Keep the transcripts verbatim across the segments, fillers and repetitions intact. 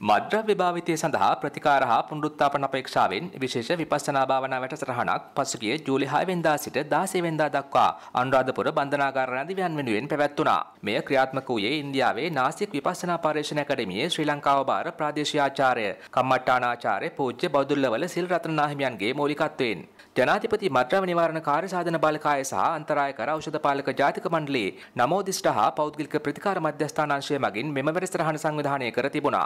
මද්ද්‍රව්‍ය භාවිතය සඳහා ප්‍රතිකාර හා පුනරුත්ථාපන අපේක්ෂාවෙන් විශේෂ විපස්සනා භාවනා වැඩසටහනක් පසුගිය ජූලි හය වෙනිදා සිට දාසය වෙනිදා දක්වා අනුරාධපුර බන්ධනාගාර රැඳවියන් වෙනුවෙන් පැවැත්වුණා. මෙය ක්‍රියාත්මක වූයේ ඉන්දියාවේ නාසික් විපස්සනා පර්යේෂණ ඇකඩමියේ ශ්‍රී ලංකාව භාර ප්‍රාදේශීය ආචාර්ය කම්මට්ටානාචාර්ය පූජ්‍ය බෞද්ධලවල සිල් රත්න නාහිමියන්ගේ මූලිකත්වයෙන් ජනාධිපති මද්ද්‍රව්‍ය නිවාරණ කාර්යසාධන බාලකාය සහ අන්තරාය කර ඖෂධ පාලක ජාතික මණ්ඩලයේ නමෝදිෂ්ඨ හා පෞද්ගලික ප්‍රතිකාර මධ්‍යස්ථානාංශය මගින් මෙම වැඩසටහන සංවිධානය කර තිබුණා.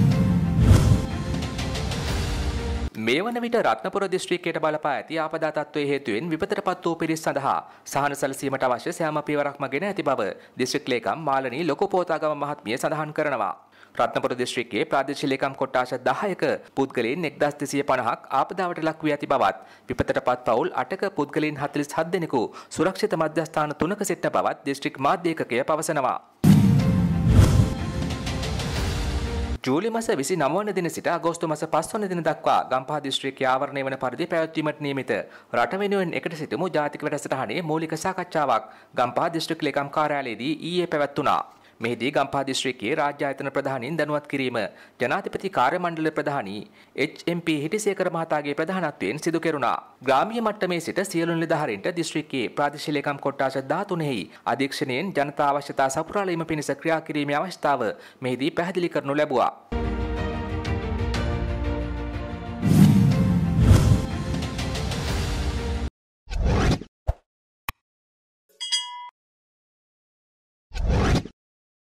මේ වන විට රත්නපුර දිස්ත්‍රික්කයට බලපා ඇති ආපදා තත්ත්වයේ හේතුවෙන් විපතටපත් වූ පිරිස් සඳහා සහන සැලසීමට අවශ්‍ය සෑම පියවරක්ම ගෙන ඇති බව දිස්ත්‍රික් ලේකම් මාලනී ලොකුපෝතාගම මහත්මිය සඳහන් කරනවා. රත්නපුර දිස්ත්‍රික්කයේ ප්‍රාදේශීය ලේකම් කොට්ටාස දහයක පුද්ගලයන් එක්දාස් දෙසිය පනහක් ආපදාවට ලක් වී ඇති බවත් විපතටපත් පවුල් අටක පුද්ගලයන් හතළිස් හත් දෙනෙකු සුරක්ෂිත මධ්‍යස්ථාන තුනක සිටින බවත් දිස්ත්‍රික් මාධ්‍ය ඒකකය පවසනවා. ජූලි මාස විසිනව වන දින සිට අගෝස්තු මාස පහ වන දින දක්වා ගම්පහ දිස්ත්‍රික්කයේ ආවරණය වන පරිදි පැවැත්වීමට නියමිත රට වෙනුවෙන් එකට සිටමු ජාතික වැඩසටහනේ මූලික සාකච්ඡාවක් ගම්පහ දිස්ත්‍රික් ලේකම් කාර්යාලයේදී ඊයේ පැවැත්වුණා. මෙහිදී ගම්පහ දිස්ත්‍රික්කයේ රාජ්‍ය ආයතන ප්‍රධානීන් දැනුවත් කිරීම ජනාධිපති කාර්ය මණ්ඩල ප්‍රධානී එච් එම් පී හිටිසේකර මහතාගේ ප්‍රධානත්වයෙන් සිදු කෙරුණා. ග්‍රාමීය මට්ටමේ සිට සියලු නිලධාරීන්ට දිස්ත්‍රික්කයේ ප්‍රාදේශීය ලේකම් කොට්ටාස දහතුනෙහි අධීක්ෂණයෙන් ජනතා අවශ්‍යතා සපුරාලීම පිණිස ක්‍රියා කිරීමේ අවශ්‍යතාව මෙහිදී පැහැදිලි කරනු ලැබුවා.